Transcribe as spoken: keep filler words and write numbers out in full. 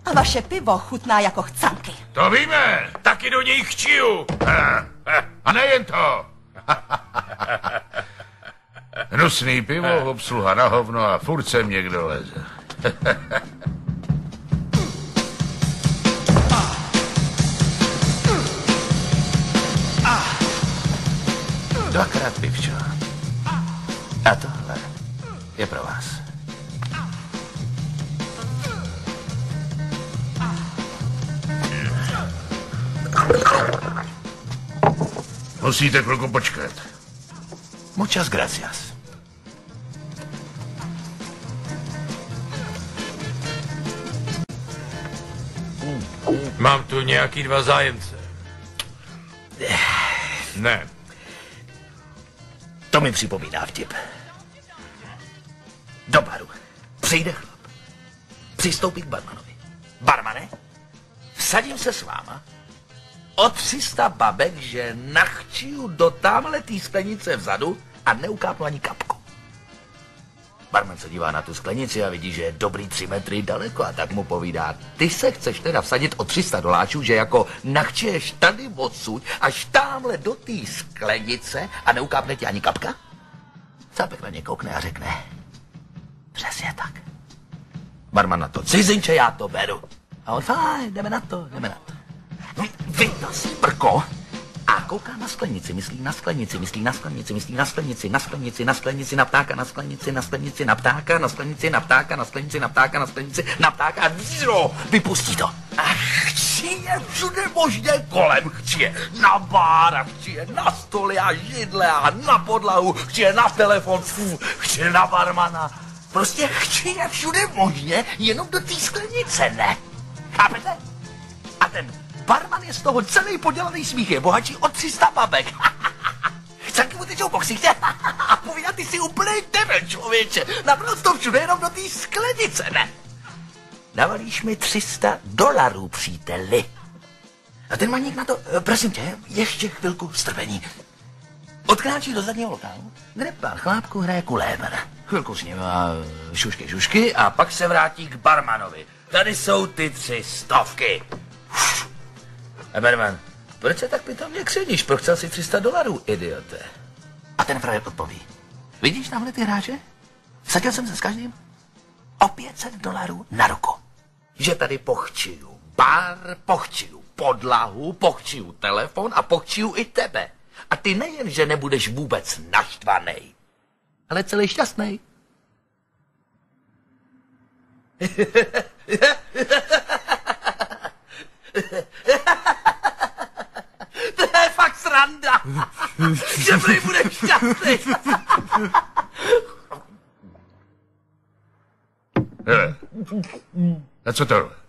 A vaše pivo chutná jako chcanky. To víme, taky do něj chčiju. A nejen to. Hnusný pivo, obsluha na hovno a furt sem někdo leze. Dvakrát pivčo. A tohle je pro vás. Musíte chvilku počkat. Muchas gracias. Mám tu nějaký dva zájemce. Ne. To mi připomíná vtip. Do baru přijde chlap. Přistoupí k barmanovi. Barmane, vsadím se s váma o tři sta babek, že nachčiju do támhletý sklenice vzadu a neukápnu ani kapku. Barman se dívá na tu sklenici a vidí, že je dobrý tři metry daleko a tak mu povídá: ty se chceš teda vsadit o tři sta doláčů, že jako nachčiješ tady odsud až támhle do té sklenice a neukápne ti ani kapka? Cápek na ně koukne a řekne: přesně tak. Barman na to: cizinče, já to beru. A on: fajn, jdeme na to, jdeme na to. Vytasí prko a kouká na sklenici, myslí na sklenici, myslí na sklenici, myslí na sklenici, na sklenici, na sklenici, na ptáka, na sklenici, na sklenici, na ptáka, na sklenici, na ptáka, na sklenici, na ptáka, na sklenici, na ptáka a vzro, vypustí to. A chčije všude možně kolem, chčije na bar a chčije na stoly a židle a na podlahu, chčije na telefon, fů, chčije na barmana. Prostě chčije všude možně, jenom do té sklenice, ne? Chápete? A ten barman je z toho celý podělaný smích, je bohatší o tři sta babek. Chcanky mu tečou po ksichtě a povídá: ty jsi úplnej debil, člověče. Naprosto všude, jenom do té sklenice, ne? Navalíš mi tři sta dolarů, příteli. A ten maník na to: prosím tě, ještě chvilku strpení. Odkráčí do zadního lokálu, kde pár chlápků hraje kulébr. Chvilku s ním a šušky, šušky a pak se vrátí k barmanovi. Tady jsou ty tři stovky. A barman: proč se tak pitomně křeníš? Prochcel si tři sta dolarů, idiote. A ten frajer odpoví: vidíš tamhle ty hráče? Vsadil jsem se s každým o pět set dolarů na ruku. Že tady pochčiju bar, pochčiju podlahu, pochčiju telefon a pochčiju i tebe. A ty nejen, že nebudeš vůbec naštvanej, ale celý šťastnej. To je fakt sranda. Že prý budeš šťastný. Hele, a co to?